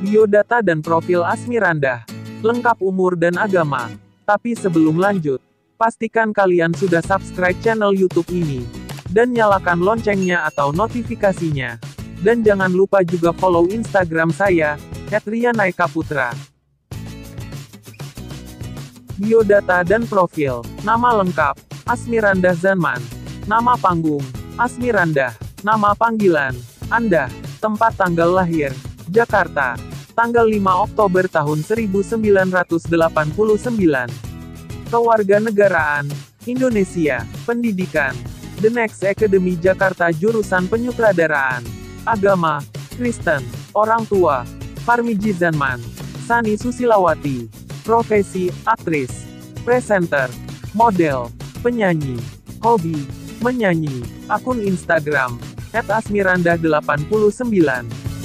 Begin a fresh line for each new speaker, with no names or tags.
Biodata dan profil Asmirandah. Lengkap umur dan agama. Tapi sebelum lanjut, pastikan kalian sudah subscribe channel YouTube ini. Dan nyalakan loncengnya atau notifikasinya. Dan jangan lupa juga follow Instagram saya, @rianaikaputra. Biodata dan profil. Nama lengkap, Asmirandah Zanman. Nama panggung, Asmirandah. Nama panggilan, Anda. Tempat tanggal lahir, Jakarta. Tanggal 5 Oktober tahun 1989. Kewarganegaraan, Indonesia. Pendidikan, The Next Academy Jakarta jurusan penyutradaraan. Agama, Kristen. Orang tua, Parmiji Zanman. Sani Susilawati. Profesi, aktris. Presenter. Model. Penyanyi. Hobi, menyanyi. Akun Instagram, @asmirandah89.